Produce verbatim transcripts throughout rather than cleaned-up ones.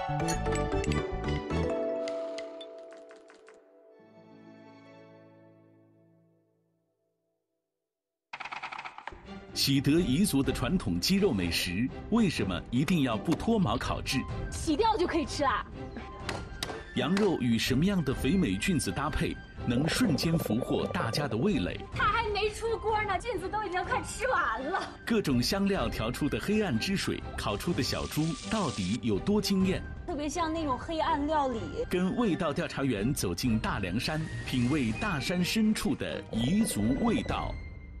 喜德彝族的传统鸡肉美食，为什么一定要不脱毛烤制？ 洗掉就可以吃啦。 羊肉与什么样的肥美菌子搭配，能瞬间俘获大家的味蕾？ 它还没出锅呢，菌子都已经快吃完了。 各种香料调出的黑暗之水，烤出的小猪到底有多惊艳？ 特别像那种黑暗料理。 跟味道调查员走进大凉山，品味大山深处的彝族味道。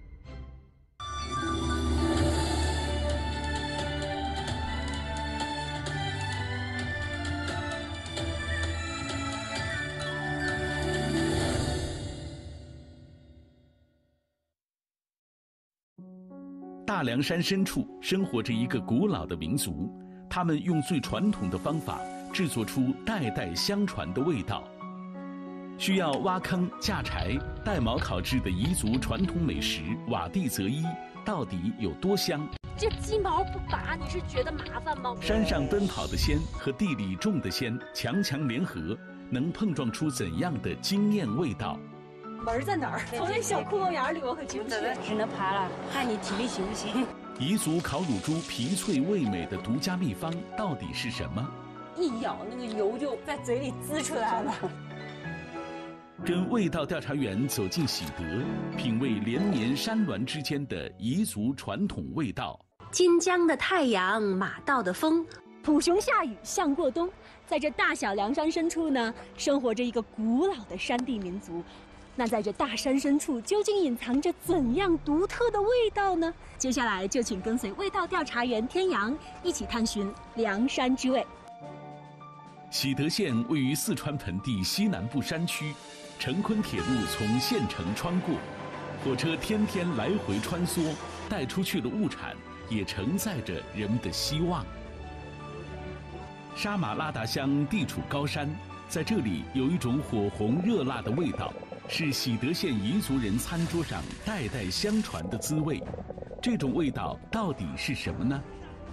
大凉山深处生活着一个古老的民族，他们用最传统的方法制作出代代相传的味道。需要挖坑架柴、带毛烤制的彝族传统美食瓦地泽伊，到底有多香？ 这鸡毛不拔，你是觉得麻烦吗？ 山上奔跑的仙和地里种的仙强强联合，能碰撞出怎样的惊艳味道？ 门在哪儿？从那小窟窿眼里我可进不去， 只能爬了，看你体力行不行。 彝族烤乳猪皮脆味美的独家秘方到底是什么？ 一咬那个油就在嘴里滋出来了。 跟味道调查员走进喜德，品味连绵山峦之间的彝族传统味道。 金江的太阳，马道的风，普雄下雨象过冬。在这大小凉山深处呢，生活着一个古老的山地民族。那在这大山深处，究竟隐藏着怎样独特的味道呢？接下来就请跟随味道调查员天阳一起探寻凉山之味。 喜德县位于四川盆地西南部山区，成昆铁路从县城穿过，火车天天来回穿梭，带出去了物产，也承载着人们的希望。沙马拉达乡地处高山，在这里有一种火红热辣的味道，是喜德县彝族人餐桌上代代相传的滋味。这种味道到底是什么呢？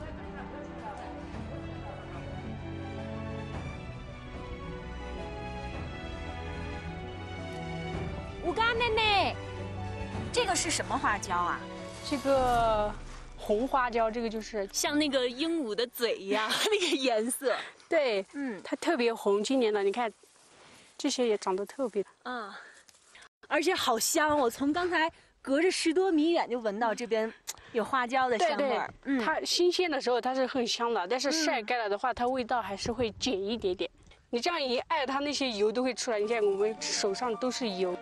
五嘎妹妹，这个是什么花椒啊？ 这个红花椒，这个就是像那个鹦鹉的嘴一样，那个颜色。 对， 嗯， 它特别红。今年的你看，这些也长得特别， 嗯，而且好香。我从刚才隔着十多米远就闻到这边有花椒的香味儿。 嗯，它新鲜的时候它是很香的，但是晒干了的话，它味道还是会减一点点。你这样一按，它那些油都会出来。你看我们手上都是油。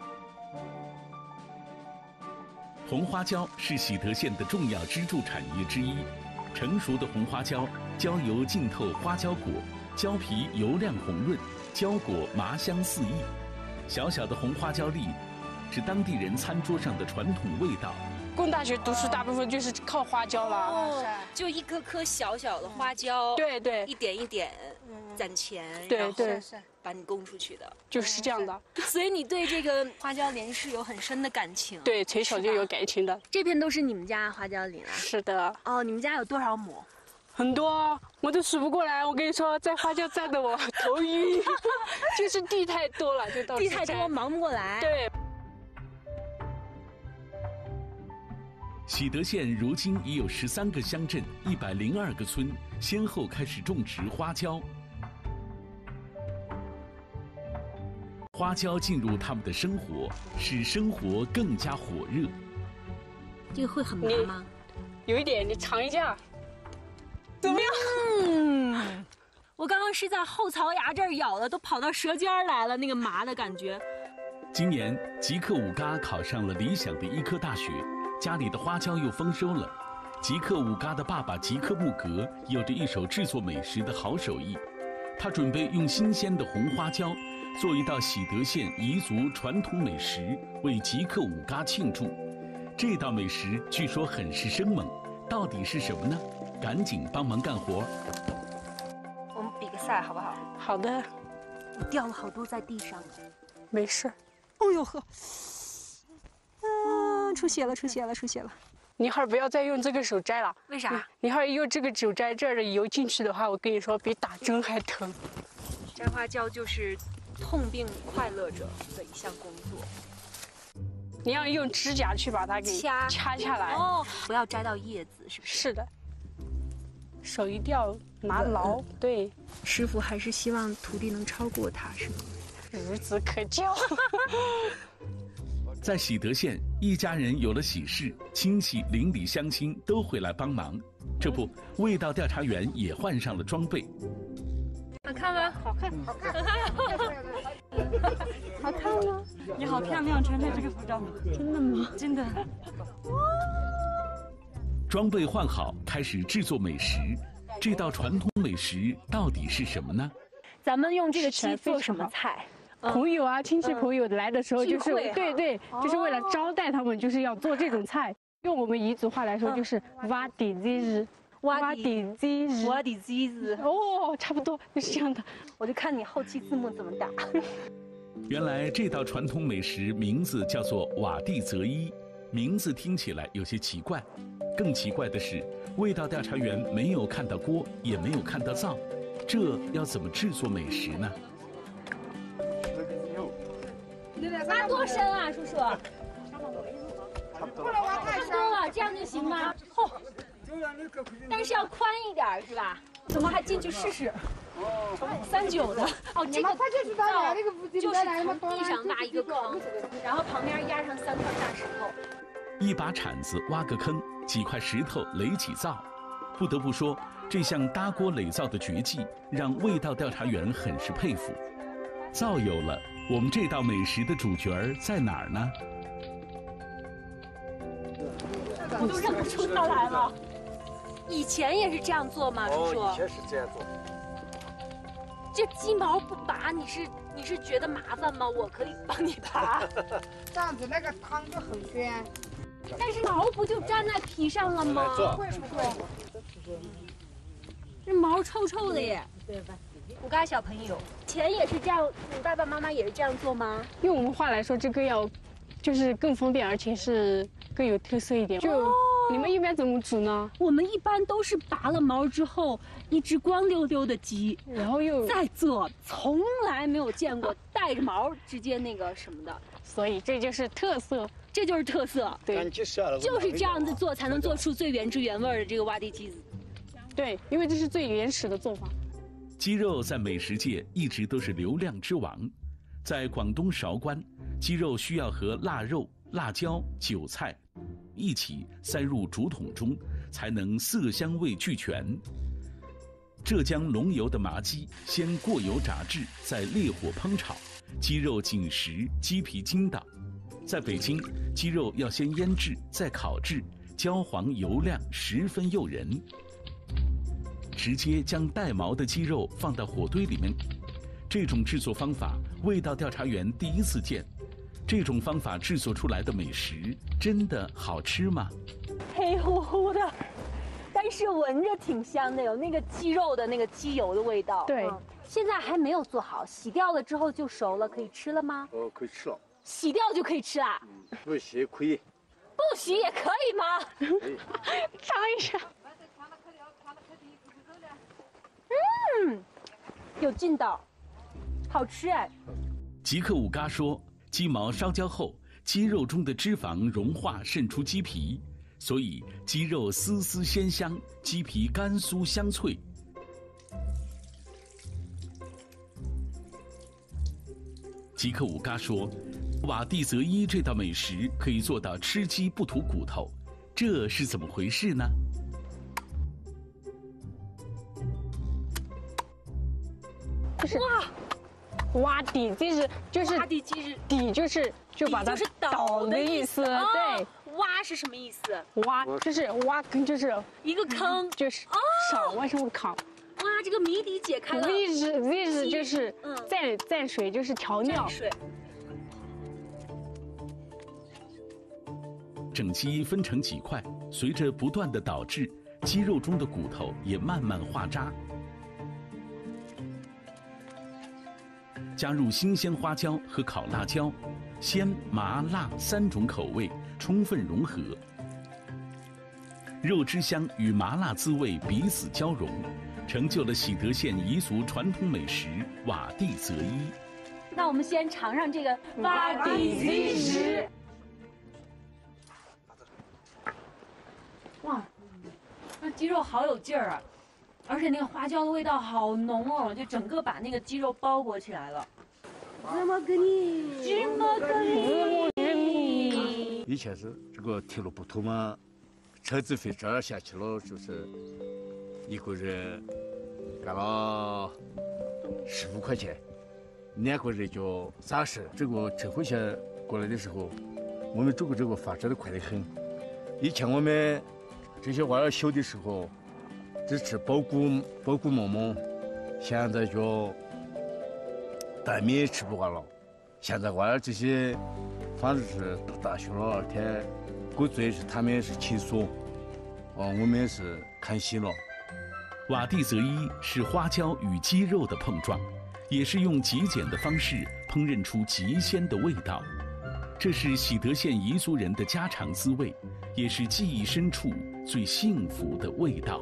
红花椒是喜德县的重要支柱产业之一。成熟的红花椒，椒油浸透花椒果，椒皮油亮红润，椒果麻香四溢。小小的红花椒粒，是当地人餐桌上的传统味道。 供大学读书大部分就是靠花椒了。 哦，就一颗颗小小的花椒， 对对， 一点一点攒钱， 对对， 把你供出去的， 就是这样的。 所以你对这个花椒林是有很深的感情。 对，从小就有感情的。 这片都是你们家花椒林啊？ 是的。 哦，你们家有多少亩？ 很多，我都数不过来。我跟你说，在花椒站的我头晕，就是地太多了，就到地太多忙不过来。 对。 喜德县如今已有十三个乡镇、一百零二个村，先后开始种植花椒。花椒进入他们的生活，使生活更加火热。 这个会很麻吗？ 有一点，你尝一下，怎么样？ 嗯，我刚刚是在后槽牙这儿咬的，都跑到舌尖来了，那个麻的感觉。 今年吉克武嘎考上了理想的医科大学，家里的花椒又丰收了。吉克武嘎的爸爸吉克木格有着一手制作美食的好手艺，他准备用新鲜的红花椒做一道喜德县彝族传统美食，为吉克武嘎庆祝。这道美食据说很是生猛，到底是什么呢？赶紧帮忙干活。 我们比个赛好不好？ 好的。 我掉了好多在地上。 没事。 哎呦呵，啊，出血了，出血了，出血了。 你还不要再用这个手摘了。 为啥？ 你还用这个手摘，这儿的油进去的话，我跟你说，比打针还疼。 摘花椒就是痛并快乐着的一项工作。 你要用指甲去把它给掐掐下来。 哦，不要摘到叶子，是不是？ 是的。手一定要拿牢。嗯、对。 师傅还是希望徒弟能超过他，是吗？ 孺子可教。 在喜德县，一家人有了喜事，亲戚邻里乡亲都会来帮忙。这不，味道调查员也换上了装备。 好看吗？好看，好看，好看吗？ 你好漂亮，穿着这个服装。 真的吗？ 真的。 装备换好，开始制作美食。这道传统美食到底是什么呢？ 咱们用这个鸡做什么菜？ 朋友啊，亲戚朋友来的时候，就是对对，就是为了招待他们，就是要做这种菜。用我们彝族话来说，就是挖底鸡日，挖底鸡日， 挖底鸡日。 哦，差不多就是这样的。 我就看你后期字幕怎么打。 原来这道传统美食名字叫做瓦地泽伊，名字听起来有些奇怪。更奇怪的是，味道调查员没有看到锅，也没有看到灶，这要怎么制作美食呢？ 挖多深啊，叔叔？太深了，这样就行吗？哦，但是要宽一点，是吧？怎么还进去试试？三九的哦，这个灶就是从地上挖一个坑，然后旁边压上三块大石头。 一把铲子挖个坑，几块石头垒起灶。不得不说，这项搭锅垒灶的绝技让味道调查员很是佩服。灶有了，我们这道美食的主角儿在哪儿呢？ 我都认不出他来了。以前也是这样做吗，叔叔？ 哦，以前是这样做。 这鸡毛不拔，你是你是觉得麻烦吗？我可以帮你拔。 这样子那个汤就很鲜。 但是毛不就粘在皮上了吗？ 会不会？ 这毛臭臭的耶。对吧？我家小朋友，以前也是这样，你爸爸妈妈也是这样做吗？ 用我们话来说，这个要，就是更方便，而且是更有特色一点。就、哦、你们一般怎么煮呢？ 我们一般都是拔了毛之后，一只光溜溜的鸡， 然后又再做，从来没有见过带着毛直接那个什么的。 所以这就是特色， 这就是特色。 对， 就是这样子做才能做出最原汁原味的这个洼地鸡子。 对，因为这是最原始的做法。 鸡肉在美食界一直都是流量之王，在广东韶关，鸡肉需要和腊肉、辣椒、韭菜一起塞入竹筒中，才能色香味俱全。浙江龙游的麻鸡先过油炸制，再烈火烹炒，鸡肉紧实，鸡皮筋道。在北京，鸡肉要先腌制，再烤制，焦黄油亮，十分诱人。直接将带毛的鸡肉放到火堆里面，这种制作方法，味道调查员第一次见。这种方法制作出来的美食真的好吃吗？ 黑乎乎的，但是闻着挺香的，有那个鸡肉的那个鸡油的味道。 对、 嗯，现在还没有做好，洗掉了之后就熟了，可以吃了吗？ 哦，可以吃了。 洗掉就可以吃啦？ 嗯、不洗可以。 不洗也可以吗？ 可以。 尝一下。 嗯，有劲道，好吃哎。 吉克伍嘎说，鸡毛烧焦后，鸡肉中的脂肪融化渗出鸡皮，所以鸡肉丝丝鲜香，鸡皮干酥香脆。吉克伍嘎说，瓦地泽伊这道美食可以做到吃鸡不吐骨头，这是怎么回事呢？ 就是哇，挖底鸡是就是挖地鸡是底就是就把它倒的意思，对。 挖是什么意思？ 挖就是挖坑，就是一个坑， 就是少为什么烤？ 哇，这个谜底解开了。 Z 是 Z 是就是蘸蘸水，就是调料。 水。 整鸡分成几块，随着不断的倒置，鸡肉中的骨头也慢慢化渣。加入新鲜花椒和烤辣椒，鲜、麻、辣三种口味充分融合。 肉汁香与麻辣滋味彼此交融，成就了喜德县彝族传统美食瓦地泽伊。 那我们先尝尝这个瓦地泽伊。哇，那鸡肉好有劲儿啊！而且那个花椒的味道好浓哦，就整个把那个鸡肉包裹起来了。怎么给你？怎么给你？ 以前是这个铁路不通嘛，车子费这儿下去了，就是一个人干了十五块钱，两个人就三十。这个陈慧贤过来的时候，我们中国这个发展的快得很。以前我们这些娃儿小的时候，只吃包谷包谷馍馍，现在就蛋面吃不完了。现在娃儿这些，反正是读大学了，而且工作也是他们是轻松，哦，我们是开心了。 瓦地泽伊是花椒与鸡肉的碰撞，也是用极简的方式烹饪出极鲜的味道。这是喜德县彝族人的家常滋味，也是记忆深处最幸福的味道。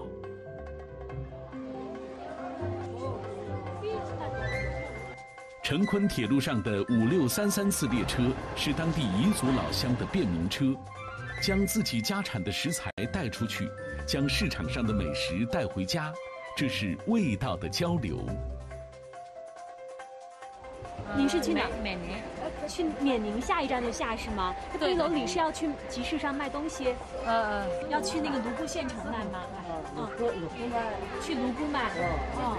成昆铁路上的五六三三次列车是当地彝族老乡的便民车，将自己家产的食材带出去，将市场上的美食带回家，这是味道的交流。 您是去哪？ 缅宁。 去缅宁下一站就下是吗？这背篓里是要去集市上卖东西？ 呃， 要去那个泸沽县城卖吗？嗯，泸沽卖。去泸沽卖。哦。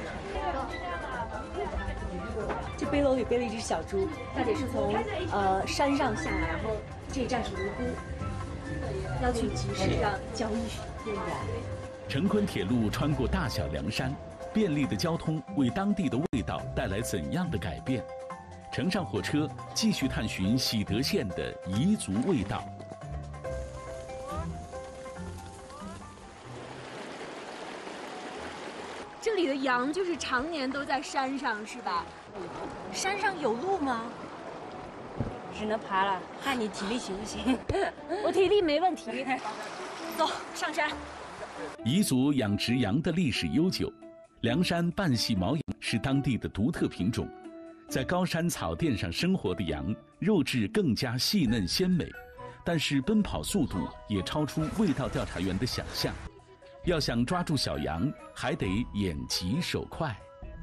这背篓里背了一只小猪，大姐是从呃山上下来，然后这一站是泸沽，要去集市上交易。 成昆铁路穿过大小凉山，便利的交通为当地的味道带来怎样的改变？乘上火车，继续探寻喜德县的彝族味道。 这里的羊就是常年都在山上，是吧？山上有路吗？ 只能爬了，看你体力行不行。 我体力没问题。走，上山。 彝族养殖羊的历史悠久，凉山半细毛羊是当地的独特品种。在高山草甸上生活的羊，肉质更加细嫩鲜美，但是奔跑速度也超出味道调查员的想象。要想抓住小羊，还得眼疾手快。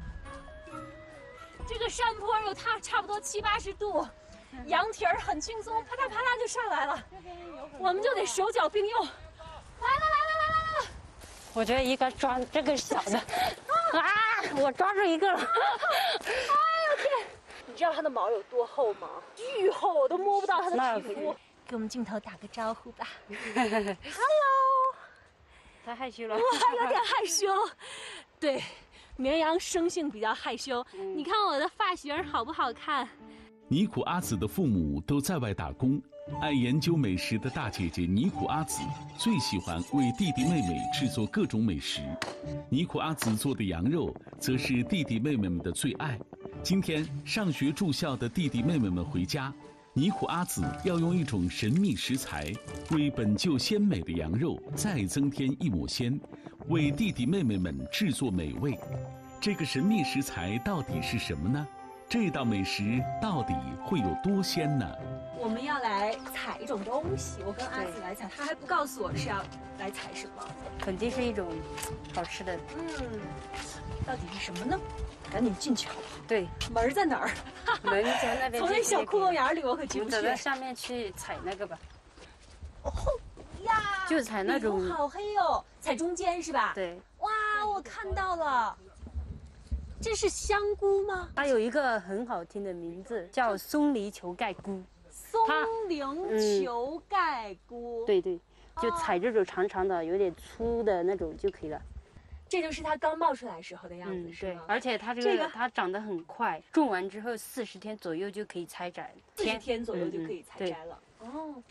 这个山坡有它差不多七八十度，羊蹄儿很轻松，啪嗒啪嗒就上来了，我们就得手脚并用。来了来了来了来了！ 我觉得应该抓这个小的。啊！我抓住一个了。哎呦天！你知道它的毛有多厚吗？巨厚，我都摸不到它的皮肤。给我们镜头打个招呼吧。Hello。 太害羞了。 我还有点害羞。对，绵羊生性比较害羞。嗯、你看我的发型好不好看？ 尼苦阿紫的父母都在外打工，爱研究美食的大姐姐尼苦阿紫最喜欢为弟弟妹妹制作各种美食。尼苦阿紫做的羊肉则是弟弟妹妹们的最爱。今天上学住校的弟弟妹妹们回家，尼苦阿紫要用一种神秘食材，为本就鲜美的羊肉再增添一抹鲜，为弟弟妹妹们制作美味。这个神秘食材到底是什么呢？这道美食到底会有多鲜呢？ 我们要来采一种东西，我跟阿紫来采，他还不告诉我是要来采什么。 肯定是一种好吃的。 嗯，到底是什么呢？赶紧进去好不好？ 对， 门在哪儿？ 门在那边。 从那小窟窿眼里我可进不去。 走到上面去采那个吧。 哦呀！ 就采那种。 好黑哦，采中间是吧？ 对。 哇，我看到了。这是香菇吗？ 它有一个很好听的名字，叫松梨球盖菇。 松龄球盖菇、 嗯。对对，就采这种长长的、有点粗的那种就可以了。 这就是它刚冒出来时候的样子， 嗯、 是吗？ 对，而且它这个、这个、它长得很快，种完之后四十天左右就可以采摘。 四十天左右就可以采摘了。嗯、哦。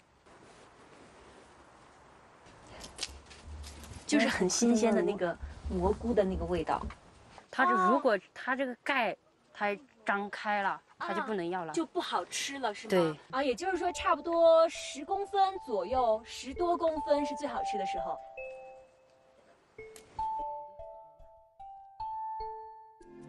就是很新鲜的那个蘑菇的那个味道。 它这如果它这个盖它张开了，它就不能要了， 就不好吃了，是吗？ 对啊，也就是说差不多十公分左右，十多公分是最好吃的时候。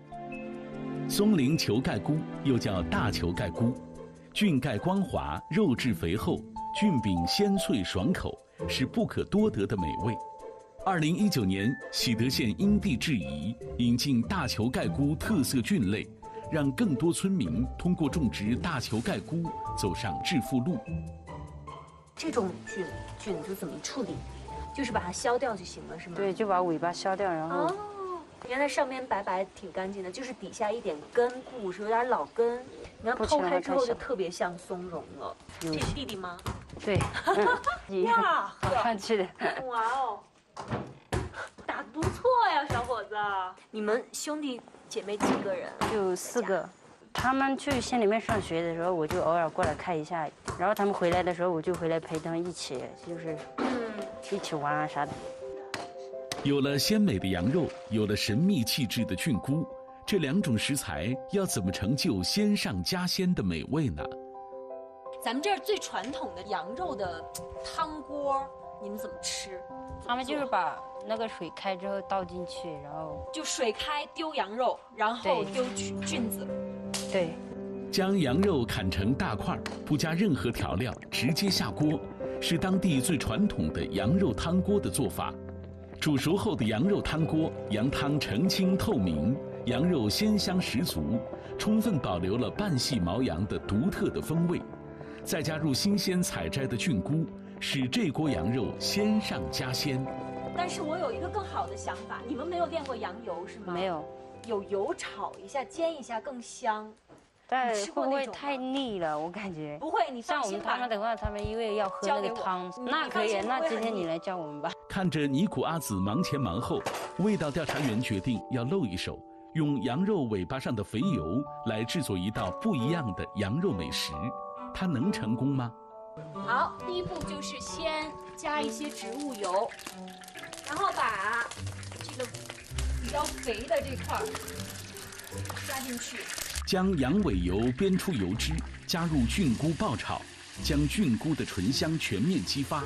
松龄球盖菇又叫大球盖菇，菌盖光滑，肉质肥厚，菌饼鲜脆爽口，是不可多得的美味。二零一九年，喜德县因地制宜，引进大球盖菇特色菌类，让更多村民通过种植大球盖菇走上致富路。 这种菌菌子怎么处理？就是把它削掉就行了，是吗？ 对，就把尾巴削掉，然后。 哦，原来上面白白挺干净的，就是底下一点根部是有点老根，你看剖开之后就特别像松茸了。这是弟弟吗？ 对。 呀， 好看去的。 哇哦，打得不错呀，小伙子。你们兄弟姐妹几个人？ 就四个。他们去县里面上学的时候，我就偶尔过来看一下，然后他们回来的时候，我就回来陪他们一起，就是嗯，一起玩啊啥的。 有了鲜美的羊肉，有了神秘气质的菌菇，这两种食材要怎么成就鲜上加鲜的美味呢？ 咱们这儿最传统的羊肉的汤锅，你们怎么吃？ 他们就是把那个水开之后倒进去，然后就水开丢羊肉，然后丢菌子。 对， 将羊肉砍成大块，不加任何调料，直接下锅，是当地最传统的羊肉汤锅的做法。煮熟后的羊肉汤锅，羊汤澄清透明，羊肉鲜香十足，充分保留了半细毛羊的独特的风味。再加入新鲜采摘的菌菇，使这锅羊肉鲜上加鲜。 但是我有一个更好的想法，你们没有炼过羊油是吗？ 没有。 有油炒一下，煎一下更香。 但会不会太腻了？我感觉不会。你像我们他们的话，他们因为要喝那个汤，那可以。那今天你来教我们吧。 看着尼古阿紫忙前忙后，味道调查员决定要露一手，用羊肉尾巴上的肥油来制作一道不一样的羊肉美食。它能成功吗？ 好，第一步就是先加一些植物油，然后把这个比较肥的这块加进去。 将羊尾油煸出油脂，加入菌菇爆炒，将菌菇的醇香全面激发。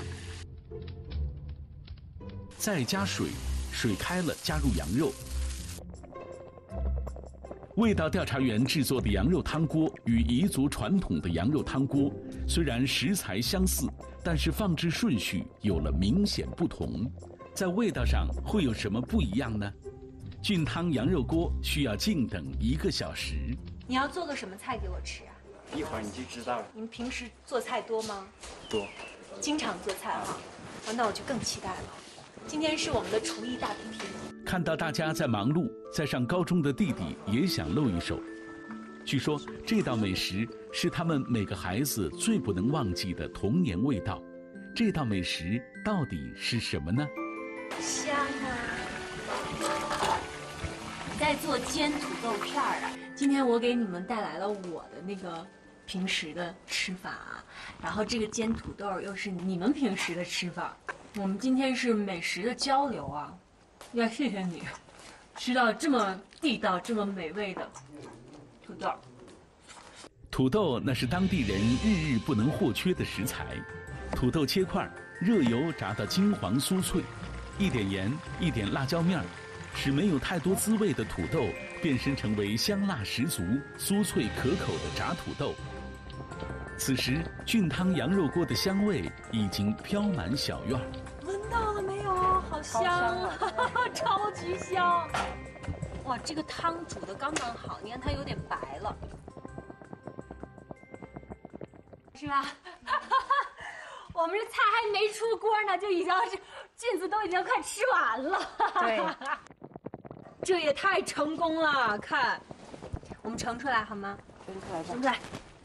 再加水，水开了加入羊肉。味道调查员制作的羊肉汤锅与彝族传统的羊肉汤锅虽然食材相似，但是放置顺序有了明显不同。在味道上会有什么不一样呢？菌汤羊肉锅需要静等一个小时。 你要做个什么菜给我吃啊？ 一会儿你就知道了。 你们平时做菜多吗？ 多。 经常做菜哈、啊，那我就更期待了。今天是我们的厨艺大比拼。 看到大家在忙碌，在上高中的弟弟也想露一手。据说这道美食是他们每个孩子最不能忘记的童年味道。这道美食到底是什么呢？ 香啊！在做煎土豆片儿啊。今天我给你们带来了我的那个平时的吃法啊，然后这个煎土豆又是你们平时的吃法。我们今天是美食的交流啊，要谢谢你，吃到这么地道、这么美味的土豆。 土豆那是当地人日日不能或缺的食材。土豆切块，热油炸到金黄酥脆，一点盐，一点辣椒面儿，使没有太多滋味的土豆变身成为香辣十足、酥脆可口的炸土豆。此时，菌汤羊肉锅的香味已经飘满小院。 闻到了没有？好香啊，超级香！哇，这个汤煮的刚刚好，你看它有点白了，是吧？我们这菜还没出锅呢，就已经是菌子都已经快吃完了。 对， 这也太成功了！看，我们盛出来好吗？ 盛出来吧。 盛出来。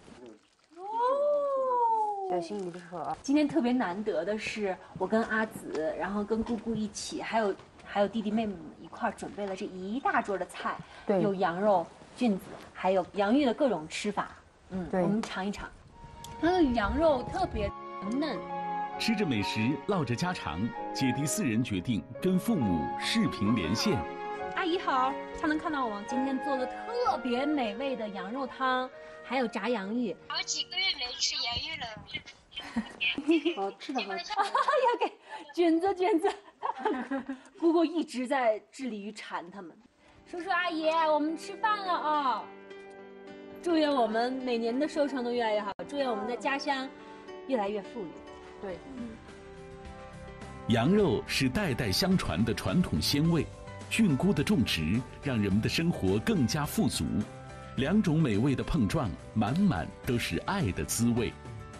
哦， 小心你的手啊！ 今天特别难得的是，我跟阿紫，然后跟姑姑一起，还有还有弟弟妹妹们一块准备了这一大桌的菜， 对， 有羊肉、菌子，还有洋芋的各种吃法。嗯，对，我们尝一尝。它的羊肉特别嫩。 吃着美食，唠着家常，姐弟四人决定跟父母视频连线。 阿姨好，她能看到我今天做的特别美味的羊肉汤，还有炸洋芋。 好几个月没吃洋芋了。 好吃的好吃。要给菌子菌子。姑姑一直在致力于馋他们。 叔叔阿姨，我们吃饭了啊！祝愿我们每年的收成都越来越好，祝愿我们的家乡越来越富裕。 对， 嗯。 羊肉是代代相传的传统鲜味，菌菇的种植让人们的生活更加富足。两种美味的碰撞，满满都是爱的滋味。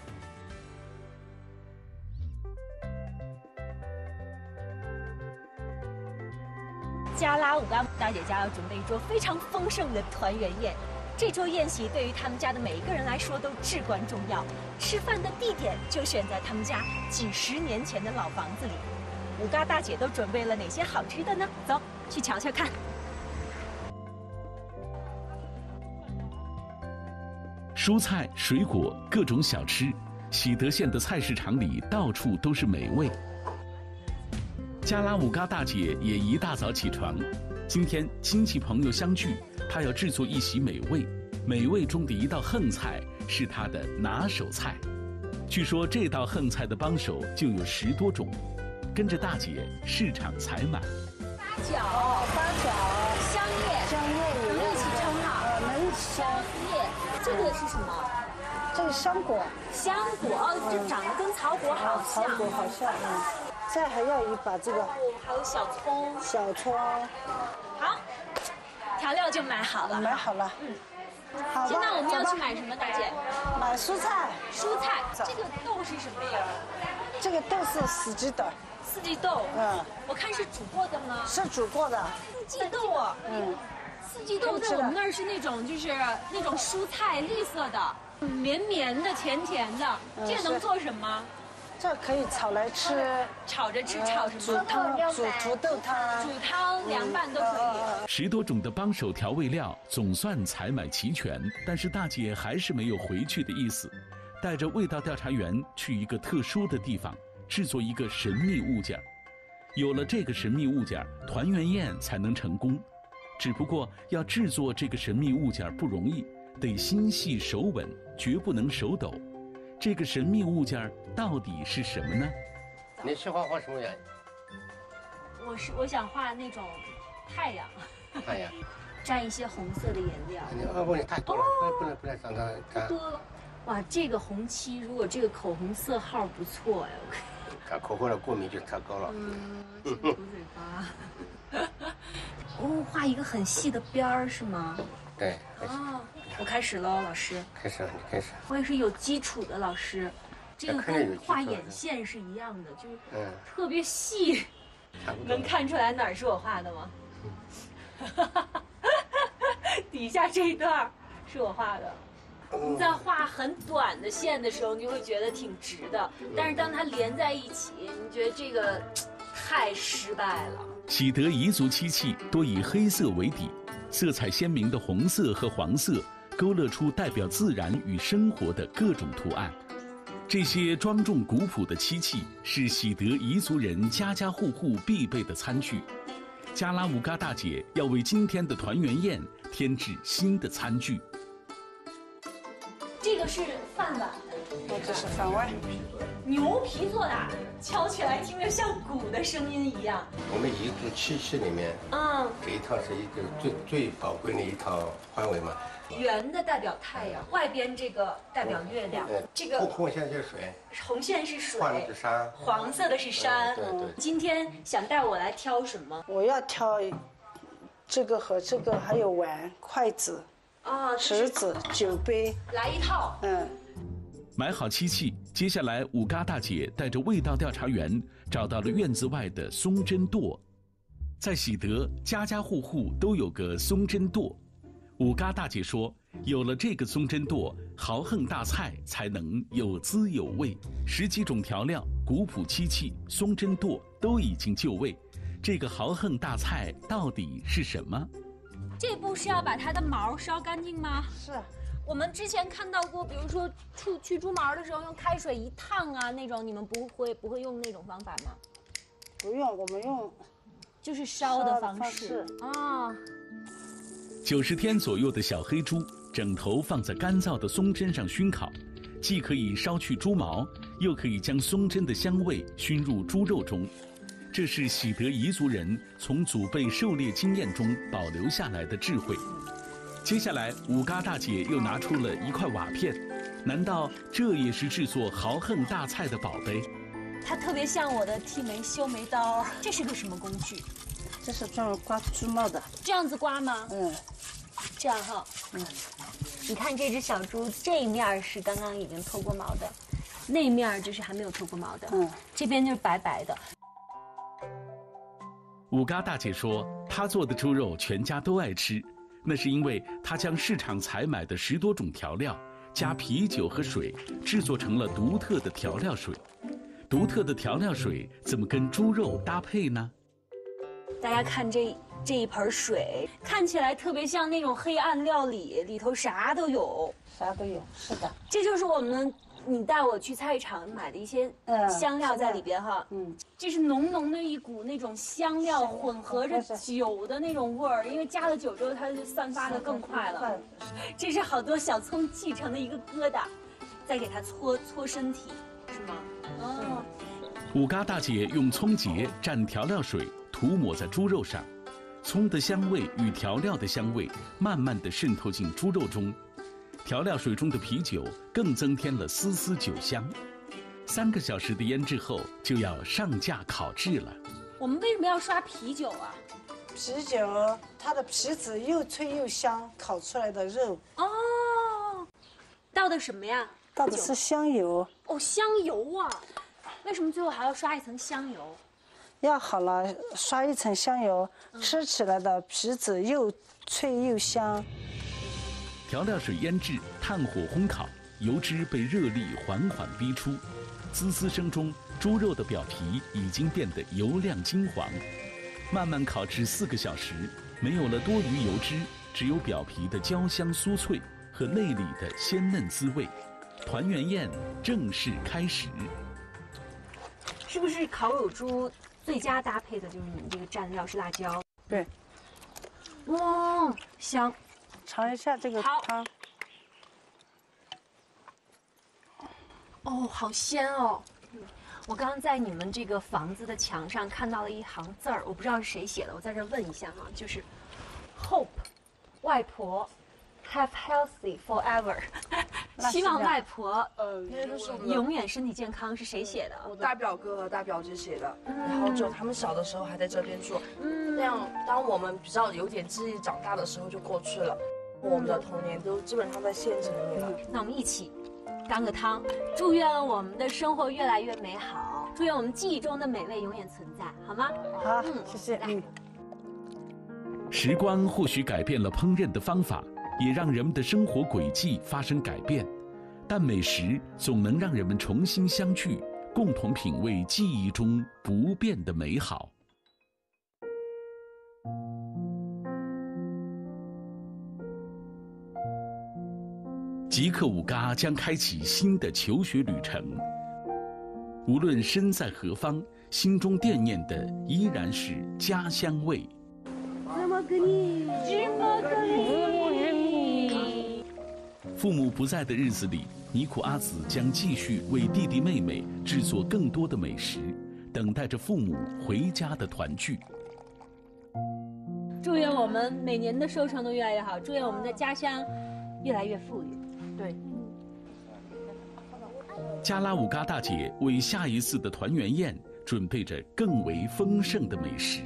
加拉五嘎大姐家要准备一桌非常丰盛的团圆宴，这桌宴席对于他们家的每一个人来说都至关重要。吃饭的地点就选在他们家几十年前的老房子里。五嘎大姐都准备了哪些好吃的呢？走，去瞧瞧看。 蔬菜、水果、各种小吃，喜德县的菜市场里到处都是美味。加拉五嘎大姐也一大早起床，今天亲戚朋友相聚，她要制作一席美味。美味中的一道横菜是她的拿手菜，据说这道横菜的帮手就有十多种。跟着大姐市场采买。 八角、八角、香叶、 香叶也能一起称啊？ 呃，能一起香叶，这个是什么？ 这个香果。 香果哦，这长得跟草果好像。 草果好像，嗯。再还要一把这个。 哦，还有小葱。 小葱。 好，调料就买好了。 买好了。 嗯。 好吧。 现在我们要去买什么，大姐？ 买蔬菜。 蔬菜，这个豆是什么呀？ 这个豆是四季豆。 四季豆，嗯，我看是煮过的吗？ 是煮过的。 四季豆啊， 嗯， 四季豆在我们那儿是那种就是那种蔬菜绿色的，绵绵的、甜甜的。这个能做什么？ 这可以炒来吃， 炒着吃，炒什么？ 煮汤、煮煮豆汤、 煮汤、凉拌都可以。 十多种的帮手调味料总算采买齐全，但是大姐还是没有回去的意思，带着味道调查员去一个特殊的地方。制作一个神秘物件，有了这个神秘物件，团圆宴才能成功。只不过要制作这个神秘物件不容易，得心细手稳，绝不能手抖。这个神秘物件到底是什么呢？ 你喜欢画什么呀？ 我是我想画那种太阳， 太阳， 沾一些红色的颜料。 你啊，问题太多了，不能不能让它干。 多了。哇，这个红漆，如果这个口红色号不错呀，我看。 看口红的过敏就太高了。 嗯，吐嘴巴。哦，画一个很细的边儿是吗？ 对。 哦，我开始喽，老师。 开始了，你开始。 我也是有基础的老师，这个跟画眼线是一样的，就是嗯，特别细。能看出来哪儿是我画的吗？底下这一段是我画的。你在画很短的线的时候，你就会觉得挺直的，但是当它连在一起，你觉得这个太失败了。 喜德彝族漆器多以黑色为底，色彩鲜明的红色和黄色勾勒出代表自然与生活的各种图案。这些庄重古朴的漆器是喜德彝族人家家户户必备的餐具。加拉五嘎大姐要为今天的团圆宴添置新的餐具。 这个是饭碗， 哦，这是饭碗， 牛皮做的，敲起来听着像鼓的声音一样。 我们彝族漆器里面，嗯，这一套是一个最最宝贵的一套花纹嘛。 圆的代表太阳，外边这个代表月亮， 嗯、 这个红线就是水， 红线是水， 黄的是山， 黄色的是山。 嗯、对对。 今天想带我来挑什么？ 我要挑这个和这个，还有碗、筷子。啊，匙子、酒杯， 来一套。嗯， 买好漆器，接下来五嘎大姐带着味道调查员找到了院子外的松针垛。在喜德，家家户户都有个松针垛。五嘎大姐说，有了这个松针垛，豪横大菜才能有滋有味。十几种调料、古朴漆器、松针垛都已经就位，这个豪横大菜到底是什么？ 这步是要把它的毛烧干净吗？ 是。 我们之前看到过，比如说去去猪毛的时候用开水一烫啊，那种你们不会不会用那种方法吗？ 不用，我们用就是烧的方式啊。 九十天左右的小黑猪，整头放在干燥的松针上熏烤，既可以烧去猪毛，又可以将松针的香味熏入猪肉中。 这是喜得彝族人从祖辈狩猎经验中保留下来的智慧。接下来，五嘎大姐又拿出了一块瓦片，难道这也是制作豪横大菜的宝贝？ 它特别像我的剃眉修眉刀。这是个什么工具？ 这是专门刮猪毛的。 这样子刮吗？ 嗯， 这样哈。嗯，你看这只小猪，这一面是刚刚已经脱过毛的，那一面就是还没有脱过毛的。嗯，这边就是白白的。 五嘎大姐说，她做的猪肉全家都爱吃，那是因为她将市场采买的十多种调料加啤酒和水，制作成了独特的调料水。独特的调料水怎么跟猪肉搭配呢？ 大家看这这一盆水，看起来特别像那种黑暗料理，里头啥都有， 啥都有。是的， 这就是我们你带我去菜市场买的一些香料在里边哈。嗯，这是浓浓的一股那种香料混合着酒的那种味儿，因为加了酒之后，它就散发的更快了。这是好多小葱砌成的一个疙瘩，再给它搓搓身体，是吗？哦。 五嘎大姐用葱节蘸调料水涂抹在猪肉上，葱的香味与调料的香味慢慢地渗透进猪肉中，调料水中的啤酒更增添了丝丝酒香。三个小时的腌制后，就要上架烤制了。 我们为什么要刷啤酒啊？ 啤酒它的皮子又脆又香，烤出来的肉。 哦，倒的什么呀？ 倒的是香油。 哦，香油啊。为什么最后还要刷一层香油？ 要好了，刷一层香油，嗯、吃起来的皮子又脆又香。 调料水腌制，炭火烘烤，油脂被热力缓缓逼出，滋滋声中，猪肉的表皮已经变得油亮金黄。慢慢烤制四个小时，没有了多余油脂，只有表皮的焦香酥脆和内里的鲜嫩滋味。团圆宴正式开始。 是不是烤乳猪最佳搭配的就是你们这个蘸料是辣椒？ 对。 哇，香！ 尝一下这个汤。 哦，好鲜哦！我刚刚在你们这个房子的墙上看到了一行字儿，我不知道是谁写的，我在这问一下哈，就是 Hope， 外婆 Have healthy forever， 希望外婆呃永远身体健康，是谁写的？ 我大表哥和大表姐写的，然后就他们小的时候还在这边住，嗯，那样当我们比较有点记忆长大的时候就过去了，我们的童年都基本上在县城里了。 那我们一起干个汤，祝愿我们的生活越来越美好，祝愿我们记忆中的美味永远存在，好吗？ 好，嗯，谢谢。嗯。 时光或许改变了烹饪的方法，也让人们的生活轨迹发生改变，但美食总能让人们重新相聚，共同品味记忆中不变的美好。极客五嘎将开启新的求学旅程，无论身在何方，心中惦念的依然是家乡味。 怎么个你？怎么个你？ 父母不在的日子里，尼库阿紫将继续为弟弟妹妹制作更多的美食，等待着父母回家的团聚。 祝愿我们每年的收成都越来越好，祝愿我们的家乡越来越富裕。对。 加拉五嘎大姐为下一次的团圆宴准备着更为丰盛的美食。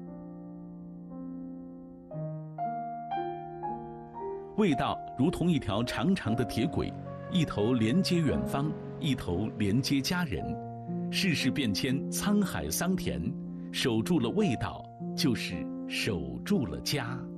味道如同一条长长的铁轨，一头连接远方，一头连接家人。世事变迁，沧海桑田，守住了味道，就是守住了家。